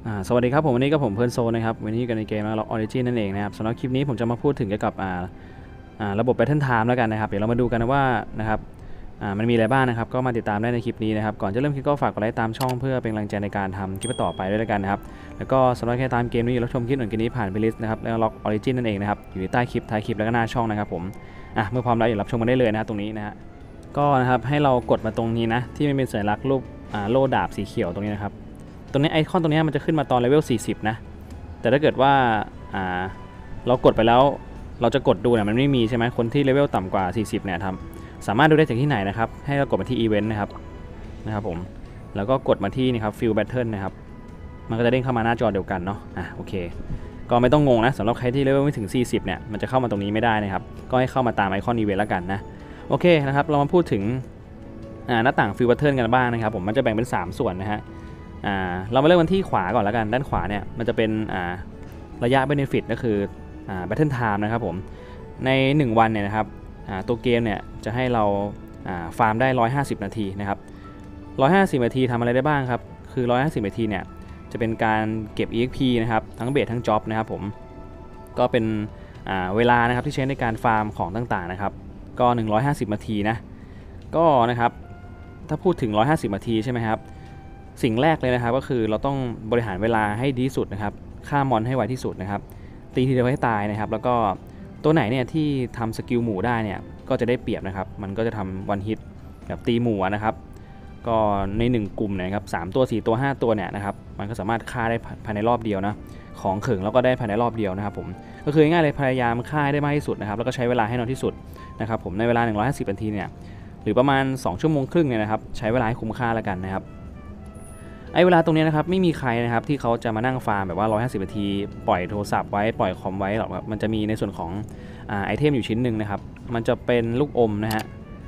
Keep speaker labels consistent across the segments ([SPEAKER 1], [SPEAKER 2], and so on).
[SPEAKER 1] สวัสดีครับผมวันนี้ก็ผมเพื่อนโซนะครับวันนี้กันในเกมล็อกออริจินนั่นเองนะครับสำหรับคลิปนี้ผมจะมาพูดถึงเกี่ยวกับระบบ Battle Time แล้วกันนะครับเดี๋ยวเรามาดูกันนะว่านะครับมันมีอะไรบ้างนะครับก็มาติดตามได้ในคลิปนี้นะครับก่อนจะเริ่มคลิปก็ฝากกดไลค์ตามช่องเพื่อเป็นกำลังใจในการทำคลิปต่อไปด้วยแล้วกันนะครับแล้วก็สำหรับใครตามเกมนี้รับชมคลิปหนึ่งเกมนี้ผ่านไปลิสต์นะครับแล้วล็อกออริจินนั่นเองนะครับอยู่ใต้คลิปท้ายคลิปแล้วก็หน้าช่องนะครับผมเมื่อพร้อมแล้วอย่ารับชมกันได้เลยนะตรงนี้นะฮะก็นะครับให้เรากดมาตรงนี้นะที่มันเป็นสัญลักษณ์รูปโล่ดาบสีเขียวตรงนี้นะครับตรงนี้ไอคอนตรงนี้มันจะขึ้นมาตอนเลเวล40นะแต่ถ้าเกิดว่าเรากดไปแล้วเราจะกดดูเนี่ยมันไม่มีใช่ไหมคนที่เลเวลต่ำกว่า40เนี่ยสามารถดูได้จากที่ไหนนะครับให้เรากดมาที่อีเวนต์นะครับผมแล้วก็กดมาที่นี่ครับฟิลแบทเทิลนะครับมันก็จะเด้งเข้ามาหน้าจอเดียวกันเนาะโอเคก็ไม่ต้องงงนะสำหรับใครที่เลเวลไม่ถึง40เนี่ยมันจะเข้ามาตรงนี้ไม่ได้นะครับก็ให้เข้ามาตามไอคอนอีเวนต์แล้วกันนะโอเคนะครับเรามาพูดถึงหน้าต่างฟิลแบทเทิลกันบ้างนะครับผมมันจะแบ่งเป็น3ส่วนนะฮะเรามาเริ่มกันที่ขวาก่อนแล้วกันด้านขวาเนี่ยมันจะเป็นระยะ benefit ก็คือbattle time นะครับผมใน1วันเนี่ยนะครับตัวเกมเนี่ยจะให้เราฟาร์มได้150นาทีนะครับ150นาทีทำอะไรได้บ้างครับคือ150นาทีเนี่ยจะเป็นการเก็บ EXP นะครับทั้งเบสทั้งจ็อบนะครับผมก็เป็นเวลานะครับที่ใช้ในการฟาร์มของต่างๆนะครับก็150นาทีนะก็นะครับถ้าพูดถึง150นาทีใช่ไหมครับสิ่งแรกเลยนะครับก็คือเราต้องบริหารเวลาให้ดีที่สุดนะครับฆ่ามอนให้ไวที่สุดนะครับตีทีเดียวให้ตายนะครับแล้วก็ตัวไหนเนี่ยที่ทำสกิลหมู่ได้เนี่ยก็จะได้เปรียบนะครับมันก็จะทำวันฮิตแบบตีหมู่นะครับก็ใน1กลุ่มนะครับ3ตัว4ตัว5ตัวเนี่ยนะครับมันก็สามารถฆ่าได้ภายในรอบเดียวนะของเขิงแล้วก็ได้ภายในรอบเดียวนะครับผมก็คือง่ายเลยพยายามฆ่าได้มากที่สุดนะครับแล้วก็ใช้เวลาให้น้อยที่สุดนะครับผมในเวลา150นาทีเนี่ยหรือประมาณ2ชั่วโมงครึ่งเนี่ยนะครับใช้เวลาให้คุ้มค่าแล้วกันนะครับเวลาตรงนี้นะครับไม่มีใครนะครับที่เขาจะมานั่งฟาร์มแบบว่า150นาทีปล่อยโทรศัพท์ไว้ปล่อยคอมไว้หรอกครับมันจะมีในส่วนของไอเทมอยู่ชิ้นหนึ่งนะครับมันจะเป็นลูกอมนะฮะ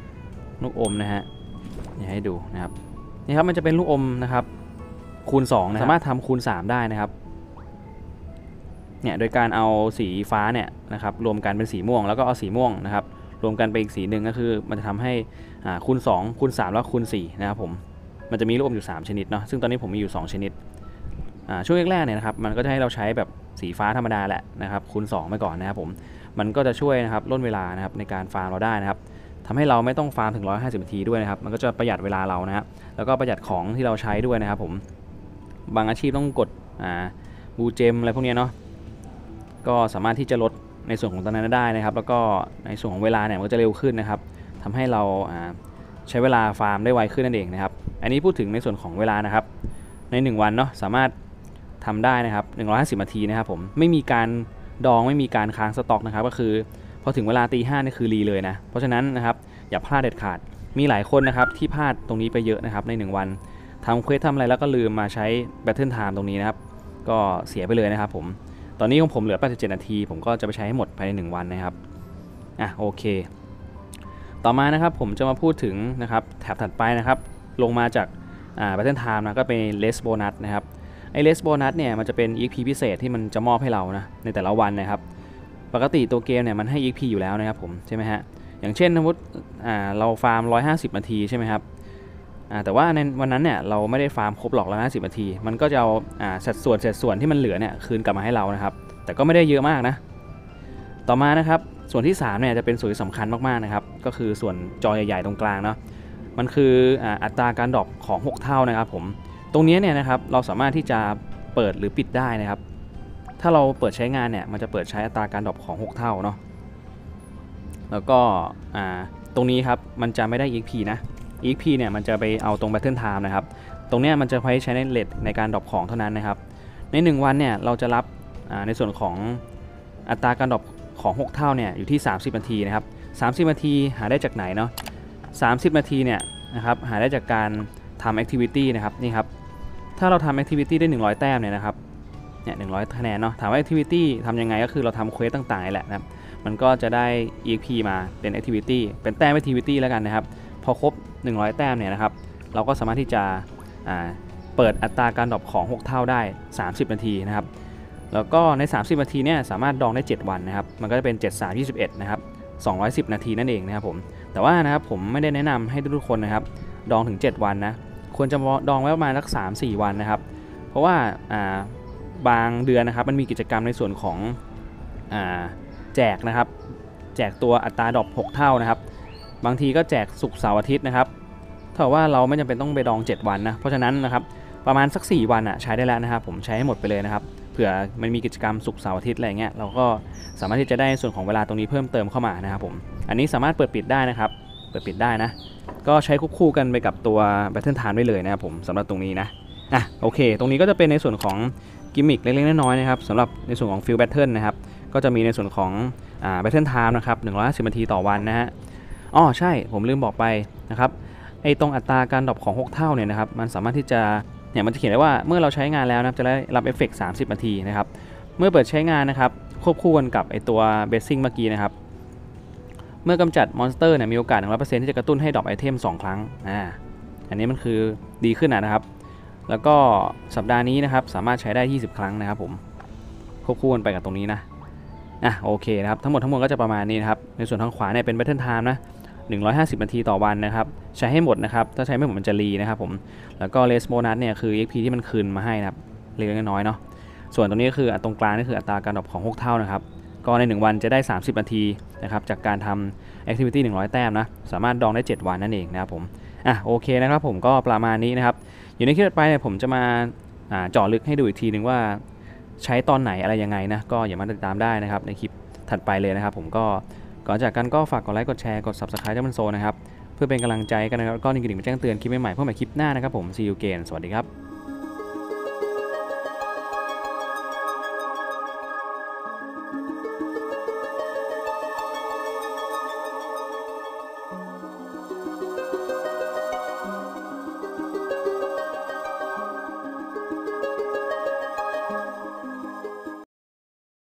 [SPEAKER 1] นี่ให้ดูนะครับนี่ครับมันจะเป็นลูกอมนะครับคูณ2นะสามารถทำคูณ3ได้นะครับเนี่ยโดยการเอาสีฟ้าเนี่ยนะครับรวมกันเป็นสีม่วงแล้วก็เอาสีม่วงนะครับรวมกันไปอีกสีหนึ่งก็คือมันจะทำให้คูณ2คูณ3แล้วคูณ4นะครับผมมันจะมีลูกอมอยู่3ชนิดเนาะซึ่งตอนนี้ผมมีอยู่2ชนิดช่วงแรกๆเนี่ยนะครับมันก็จะให้เราใช้แบบสีฟ้าธรรมดาแหละนะครับคูณ2ไปก่อนนะครับผมมันก็จะช่วยนะครับลดเวลานะครับในการฟาร์มเราได้นะครับทำให้เราไม่ต้องฟาร์มถึง150นาทีด้วยนะครับมันก็จะประหยัดเวลาเรานะฮะแล้วก็ประหยัดของที่เราใช้ด้วยนะครับผมบางอาชีพต้องกดบูเจมอะไรพวกนี้เนาะก็สามารถที่จะลดในส่วนของตอนนั้นได้นะครับแล้วก็ในส่วนของเวลาเนี่ยมันก็จะเร็วขึ้นนะครับทำให้เราใช้เวลาฟาร์มได้ไวขึ้นนั่นเองนะครับอันนี้พูดถึงในส่วนของเวลานะครับใน1วันเนาะสามารถทำได้นะครับ150นาทีนะครับผมไม่มีการดองไม่มีการค้างสต็อกนะครับก็คือพอถึงเวลาตี5นี่คือรีเลยนะเพราะฉะนั้นนะครับอย่าพลาดเด็ดขาดมีหลายคนนะครับที่พลาดตรงนี้ไปเยอะนะครับใน1วันทำเควสทำอะไรแล้วก็ลืมมาใช้ Battle Time ตรงนี้นะครับก็เสียไปเลยนะครับผมตอนนี้ของผมเหลือ87นาทีผมก็จะไปใช้ให้หมดภายใน1วันนะครับโอเคต่อมานะครับผมจะมาพูดถึงนะครับแถบถัดไปนะครับลงมาจากBattle Timeนะก็เป็น Less Bonus นะครับไอ้ Less Bonus เนี่ยมันจะเป็น EXP พิเศษที่มันจะมอบให้เรานะในแต่ละวันนะครับปกติตัวเกมเนี่ยมันให้ EXP อยู่แล้วนะครับผมใช่ไหมฮะอย่างเช่นสมมติเราฟาร์ม150นาทีใช่ไหมครับแต่ว่าในวันนั้นเนี่ยเราไม่ได้ฟาร์มครบหรอก150นาทีมันก็จะเอาเศษส่วนที่มันเหลือเนี่ยคืนกลับมาให้เรานะครับแต่ก็ไม่ได้เยอะมากนะต่อมานะครับส่วนที่3เนี่ยจะเป็นส่วนที่สำคัญมากๆนะครับก็คือส่วนจอใหญ่ๆตรงกลางเนาะมันคืออัตราการดรอปของ6เท่านะครับผมตรงนี้เนี่ยนะครับเราสามารถที่จะเปิดหรือปิดได้นะครับถ้าเราเปิดใช้งานเนี่ยมันจะเปิดใช้อัตราการดรอปของ6เท่าเนาะแล้วก็ตรงนี้ครับมันจะไม่ได้ EXP นะ EXP เนี่ยมันจะไปเอาตรง Battle Time นะครับตรงนี้มันจะใช้ในเลทในการดรอปของเท่านั้นนะครับใน1วันเนี่ยเราจะรับในส่วนของอัตราการดรอปของ6เท่าเนี่ยอยู่ที่30นาทีนะครับ30นาทีหาได้จากไหนเนาะ30นาทีเนี่ยนะครับหาได้จากการทำ activity นะครับนี่ครับถ้าเราทำ activity ได้100แต้มเนี่ยนะครับเนี่ย100คะแนนเนาะถามว่า activity ทำยังไงก็คือเราทำเควสต่างๆนี่แหละนะครับมันก็จะได้ EXP มาเป็น activity เป็นแต้ม activity แล้วกันนะครับพอครบ100แต้มเนี่ยนะครับเราก็สามารถที่จะเปิดอัตราการดรอปของ6เท่าได้30นาทีนะครับแล้วก็ใน30นาทีเนี่ยสามารถดองได้7วันนะครับมันก็จะเป็น7 3 21นะครับ210นาทีนั่นเองนะครับผมแต่ว่านะครับผมไม่ได้แนะนำให้ทุกคนนะครับดองถึง7วันนะควรจะดองไว้ประมาณสัก 3-4 วันนะครับเพราะว่าบางเดือนนะครับมันมีกิจกรรมในส่วนของแจกนะครับแจกตัวอัตราดรอป6เท่านะครับบางทีก็แจกศุกร์เสาร์อาทิตย์นะครับถ้าว่าเราไม่จำเป็นต้องไปดอง7วันนะเพราะฉะนั้นนะครับประมาณสัก4วันใช้ได้แล้วนะครับผมใช้ให้หมดไปเลยนะครับเผื่อมันมีกิจกรรมศุกร์เสาร์อาทิตย์อะไรเงี้ยเราก็สามารถที่จะได้ส่วนของเวลาตรงนี้เพิ่มเติมเข้ามานะครับผมอันนี้สามารถเปิดปิดได้นะครับเปิดปิดได้นะก็ใช้คู่กันไปกับตัว Battle Time ได้เลยนะครับผมสำหรับตรงนี้นะโอเคตรงนี้ก็จะเป็นในส่วนของกิมมิคเล็กๆน้อยๆนะครับสำหรับในส่วนของ Field Battle นะครับก็จะมีในส่วนของBattle Time นะครับ150นาทีต่อวันนะฮะใช่ผมลืมบอกไปนะครับไอ้ตรงอัตราการดรอปของ6เท่าเนี่ยนะครับมันสามารถที่จะเนี่ยมันจะเขียนได้ว่าเมื่อเราใช้งานแล้วนะจะได้รับเอฟเฟกต์30นาทีนะครับเมื่อเปิดใช้งานนะครับควบคู่กันกับไอตัวเบสซิ่งเมื่อกี้นะครับเมื่อกำจัดมอนสเตอร์เนี่ยมีโอกาส 100% ที่จะกระตุ้นให้ดรอปไอเทม2ครั้งอันนี้มันคือดีขึ้นนะครับแล้วก็สัปดาห์นี้นะครับสามารถใช้ได้20ครั้งนะครับผมควบคู่กันไปกับตรงนี้นะโอเคนะครับทั้งหมดก็จะประมาณนี้นะครับในส่วนทางขวาเนี่ยเป็น Battle Time นะ150นาทีต่อวันนะครับใช้ให้หมดนะครับถ้าใช้ไม่หมดมันจะรีนะครับผมแล้วก็เลสโบนัสเนี่ยคือ EXP ที่มันคืนมาให้นะครับเล็กน้อยเนาะส่วนตรงนี้ก็คือตรงกลางนี่คืออัตราการดรอปของ6เท่านะครับก็ใน1วันจะได้30นาทีนะครับจากการทำ Activity 100แต้มนะสามารถดองได้7วันนั่นเองนะครับผมโอเคนะครับผมก็ประมาณนี้นะครับอยู่ในคลิปต่อไปเนี่ยผมจะมาเจาะลึกให้ดูอีกทีนึงว่าใช้ตอนไหนอะไรยังไงนะก็อย่ามาติดตามได้นะครับในคลิปถัดไปเลยนะครับผมก็ก่อนจากกันก็ฝากกดไลค์กดแชร์กด Subscribe ให้มันโซนะครับเพื่อเป็นกำลังใจกันนะครับก็กระดิ่งแจ้งเตือนคลิปใหม่ๆเพื่อใหม่คลิปหน้านะครับผม See you again สวัสดีครับ